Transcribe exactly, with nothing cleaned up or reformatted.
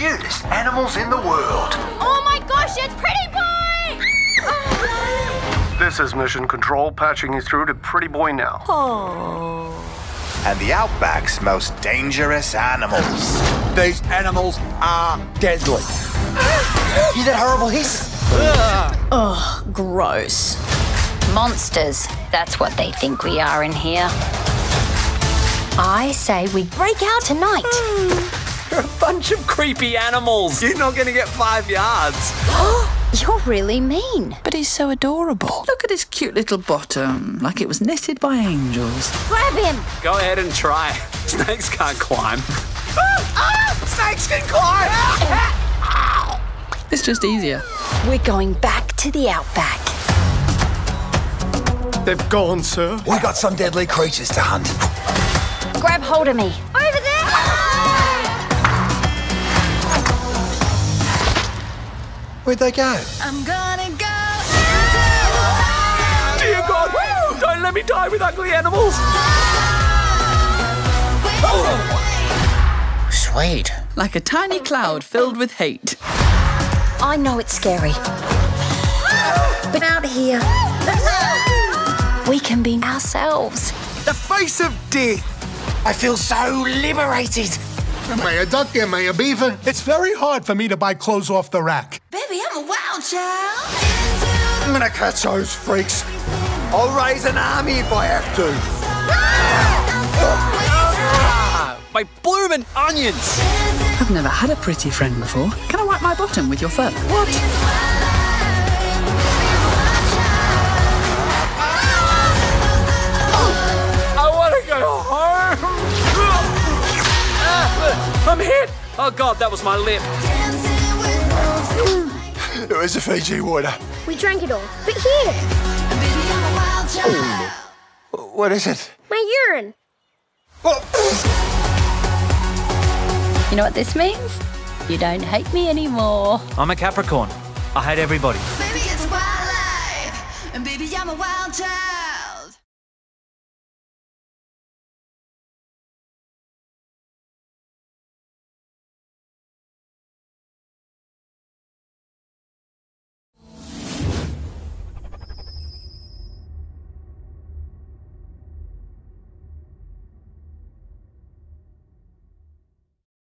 cutest animals in the world. Oh my gosh, it's Pretty Boy! This is Mission Control, patching you through to Pretty Boy now. Oh. And the Outback's most dangerous animals. These animals are deadly. Hear that horrible hiss? Ugh, gross. Monsters, that's what they think we are in here. I say we break out tonight. You're a bunch of creepy animals. You're not going to get five yards. You're really mean. But he's so adorable. Look at his cute little bottom, like it was knitted by angels. Grab him. Go ahead and try. Snakes can't climb. Ah! Snakes can climb! It's just easier. We're going back to the Outback. They've gone, sir. We got some deadly creatures to hunt. Grab hold of me. Over there! Where'd they go? I'm gonna go. Dear God, don't let me die with ugly animals. Sweet. Like a tiny cloud filled with hate. I know it's scary. But out here, we can be ourselves. The face of death. I feel so liberated. Am I a duck? Am I a beaver? It's very hard for me to buy clothes off the rack. Baby, I'm a wild child. I'm gonna catch those freaks. I'll raise an army if I have to. Ah, my bloomin' onions. I've never had a pretty friend before. Can I wipe my bottom with your fur? What? I want to go home. I'm hit. Oh, God, that was my lip. It was a Fiji water. We drank it all. But here. What is it? My urine. You know what this means? You don't hate me anymore. I'm a Capricorn. I hate everybody. Baby, it's wild life. And baby, I'm a wild child.